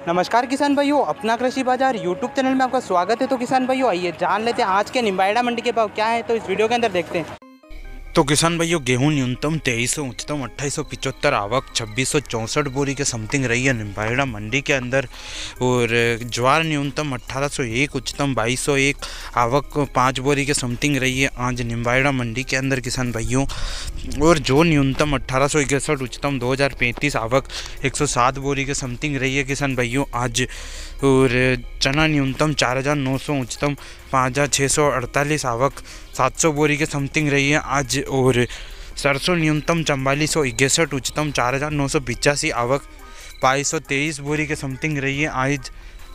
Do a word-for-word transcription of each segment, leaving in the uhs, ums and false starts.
नमस्कार किसान भाइयों, अपना कृषि बाजार यूट्यूब चैनल में आपका स्वागत है। तो किसान भाइयों आइए जान लेते हैं आज के निम्बाहेड़ा मंडी के भाव क्या है। तो इस वीडियो के अंदर देखते हैं। तो किसान भाइयों गेहूं न्यूनतम तेईस सौ उच्चतम अट्ठाईस सौ पिचहत्तर आवक छब्बीस सौ चौंसठ बोरी के समथिंग रही है निम्बाहेड़ा मंडी के अंदर। और ज्वार न्यूनतम अट्ठारह सौ एक उच्चतम बाईस सौ एक आवक पाँच बोरी के समथिंग रही है आज निम्बाहेड़ा मंडी के अंदर किसान भाइयों। और जो न्यूनतम अट्ठारह सौ इकसठ उच्चतम दो हज़ार पैंतीस आवक एक सौ सात बोरी के समथिंग रही है किसान भाइयों आज। और चना न्यूनतम चार हज़ार नौ सौ उच्चतम पाँच हज़ार छः सौ अड़तालीस आवक सात सौ बोरी के समथिंग रही है आज। और सरसों न्यूनतम चवालीस सौ इकसठ उच्चतम चार हज़ार नौ सौ पिचासी आवक बाईस सौ तेईस बोरी के समथिंग रही है आज।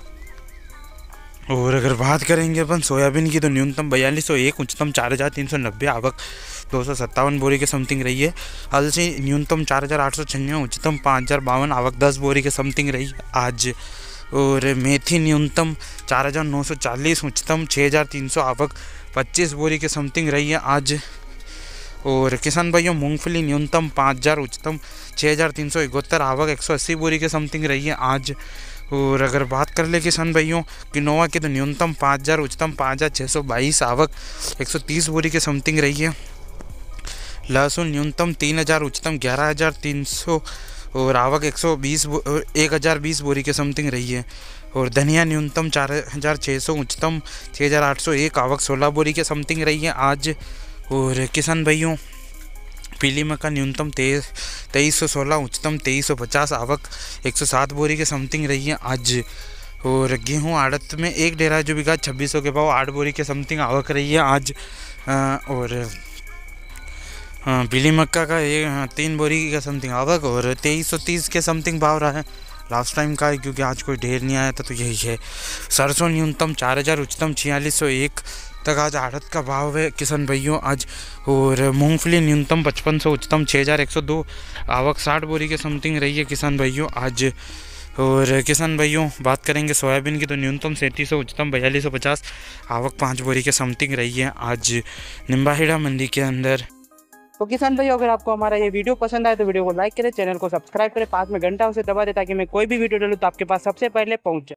और अगर बात करेंगे अपन सोयाबीन की तो न्यूनतम बयालीस सौ एक उच्चतम चार हज़ार तीन सौ नब्बे आवक दो सौ सत्तावन बोरी के समथिंग रही है। अलसी न्यूनतम चार हज़ार आठ सौ छियानवे उच्चतम पाँच हज़ार बावन आवक दस बोरी के समथिंग रही है आज। और मेथी न्यूनतम चार हज़ार नौ सौ चालीस उच्चतम छः हज़ार तीन सौ आवक पच्चीस बोरी के समथिंग रही है आज। और किसान भाइयों मूंगफली न्यूनतम पाँच हज़ार उच्चतम छः हज़ार तीन सौ इकहत्तर आवक एक सौ अस्सी बोरी के समथिंग रही है आज। और अगर बात कर ले किसान भाइयों किनोवा की तो न्यूनतम पाँच हज़ार उच्चतम पाँच हज़ार छः सौ बाईस आवक एक सौ तीस बोरी के समथिंग रही है। लहसुन न्यूनतम तीन हज़ार उच्चतम ग्यारह हज़ार तीन सौ और आवक एक सौ बीस एक हज़ार बीस बोरी के समथिंग रही है। और धनिया न्यूनतम चार हज़ार छः सौ उच्चतम छः हज़ार आठ सौ एक आवक सोलह बोरी के समथिंग रही है आज। और किसान भाइयों पीली मक्का न्यूनतम तेईस तेईस सौ सोलह उच्चतम तेईस सौ पचास आवक एक सौ सात बोरी के समथिंग रही है आज। और गेहूं आड़त में एक डेरा जो बिका छब्बीस सौ के भाव आठ बोरी के समथिंग आवक रही है आज। और हाँ पीली मक्का का ये तीन बोरी का समथिंग आवक और तेईस सौ तीस के समथिंग भाव रहा है लास्ट टाइम का है, क्योंकि आज कोई ढेर नहीं आया था तो यही है। सरसों न्यूनतम चार हज़ार उच्चतम छियालीस सौ एक तक आज आड़त का भाव है किसान भाइयों आज। और मूंगफली न्यूनतम पचपन सौ उच्चतम छः हज़ार एक सौ दो आवक साठ बोरी के समथिंग रही है किसान भाइयों आज। और किसान भाइयों बात करेंगे सोयाबीन की तो न्यूनतम सैंतीस सौ उच्चतम बयालीस सौ पचास आवक पाँच बोरी के समथिंग रही है आज निम्बाहेड़ा मंडी के अंदर। तो किसान भाइयों अगर आपको हमारा ये वीडियो पसंद आए तो वीडियो को लाइक करें, चैनल को सब्सक्राइब करें, पास में घंटा उसे दबा दें ताकि मैं कोई भी वीडियो डालूं तो आपके पास सबसे पहले पहुंचे।